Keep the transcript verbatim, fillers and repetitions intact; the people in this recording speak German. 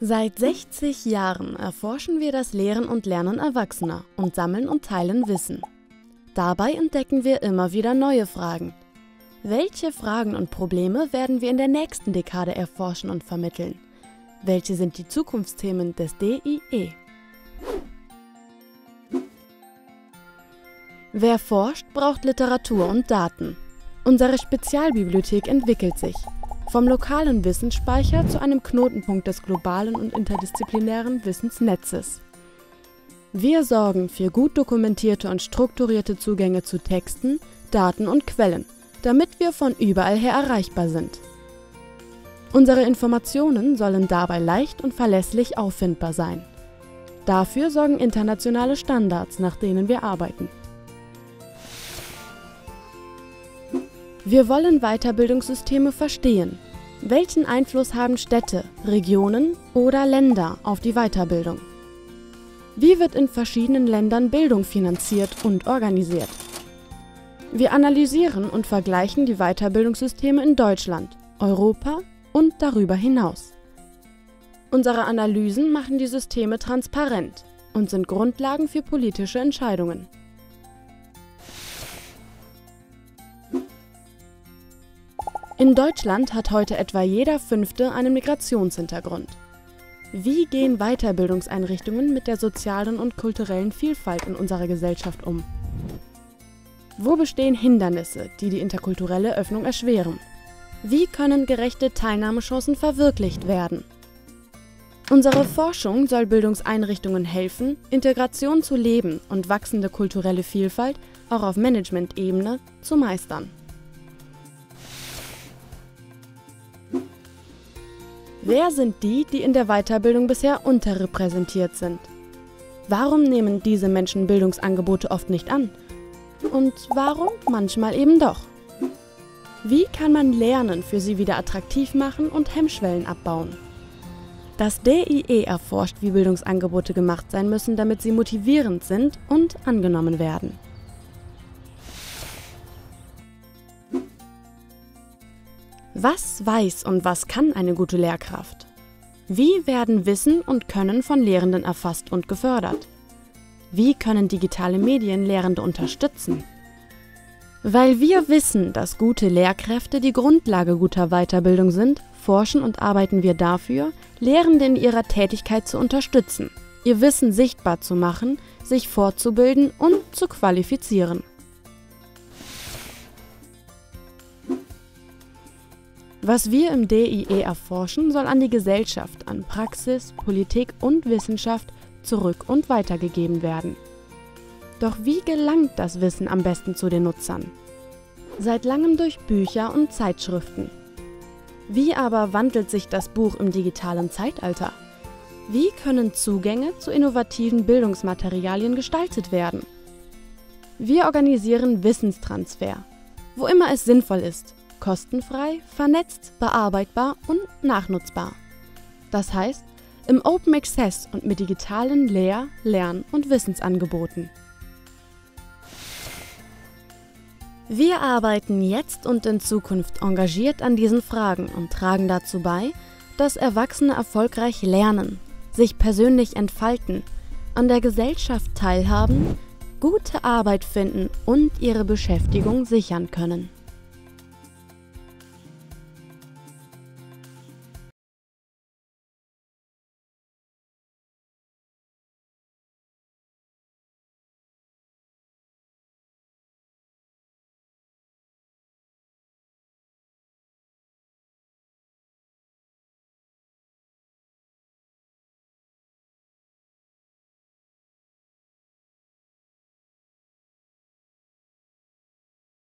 Seit sechzig Jahren erforschen wir das Lehren und Lernen Erwachsener und sammeln und teilen Wissen. Dabei entdecken wir immer wieder neue Fragen. Welche Fragen und Probleme werden wir in der nächsten Dekade erforschen und vermitteln? Welche sind die Zukunftsthemen des D I E? Wer forscht, braucht Literatur und Daten. Unsere Spezialbibliothek entwickelt sich. Vom lokalen Wissensspeicher zu einem Knotenpunkt des globalen und interdisziplinären Wissensnetzes. Wir sorgen für gut dokumentierte und strukturierte Zugänge zu Texten, Daten und Quellen, damit wir von überall her erreichbar sind. Unsere Informationen sollen dabei leicht und verlässlich auffindbar sein. Dafür sorgen internationale Standards, nach denen wir arbeiten. Wir wollen Weiterbildungssysteme verstehen. Welchen Einfluss haben Städte, Regionen oder Länder auf die Weiterbildung? Wie wird in verschiedenen Ländern Bildung finanziert und organisiert? Wir analysieren und vergleichen die Weiterbildungssysteme in Deutschland, Europa und darüber hinaus. Unsere Analysen machen die Systeme transparent und sind Grundlagen für politische Entscheidungen. In Deutschland hat heute etwa jeder Fünfte einen Migrationshintergrund. Wie gehen Weiterbildungseinrichtungen mit der sozialen und kulturellen Vielfalt in unserer Gesellschaft um? Wo bestehen Hindernisse, die die interkulturelle Öffnung erschweren? Wie können gerechte Teilnahmechancen verwirklicht werden? Unsere Forschung soll Bildungseinrichtungen helfen, Integration zu leben und wachsende kulturelle Vielfalt auch auf Management-Ebene zu meistern. Wer sind die, die in der Weiterbildung bisher unterrepräsentiert sind? Warum nehmen diese Menschen Bildungsangebote oft nicht an? Und warum manchmal eben doch? Wie kann man Lernen für sie wieder attraktiv machen und Hemmschwellen abbauen? Das D I E erforscht, wie Bildungsangebote gemacht sein müssen, damit sie motivierend sind und angenommen werden. Was weiß und was kann eine gute Lehrkraft? Wie werden Wissen und Können von Lehrenden erfasst und gefördert? Wie können digitale Medien Lehrende unterstützen? Weil wir wissen, dass gute Lehrkräfte die Grundlage guter Weiterbildung sind, forschen und arbeiten wir dafür, Lehrende in ihrer Tätigkeit zu unterstützen, ihr Wissen sichtbar zu machen, sich fortzubilden und zu qualifizieren. Was wir im D I E erforschen, soll an die Gesellschaft, an Praxis, Politik und Wissenschaft zurück- und weitergegeben werden. Doch wie gelangt das Wissen am besten zu den Nutzern? Seit langem durch Bücher und Zeitschriften. Wie aber wandelt sich das Buch im digitalen Zeitalter? Wie können Zugänge zu innovativen Bildungsmaterialien gestaltet werden? Wir organisieren Wissenstransfer, wo immer es sinnvoll ist. Kostenfrei, vernetzt, bearbeitbar und nachnutzbar. Das heißt, im Open Access und mit digitalen Lehr-, Lern- und Wissensangeboten. Wir arbeiten jetzt und in Zukunft engagiert an diesen Fragen und tragen dazu bei, dass Erwachsene erfolgreich lernen, sich persönlich entfalten, an der Gesellschaft teilhaben, gute Arbeit finden und ihre Beschäftigung sichern können.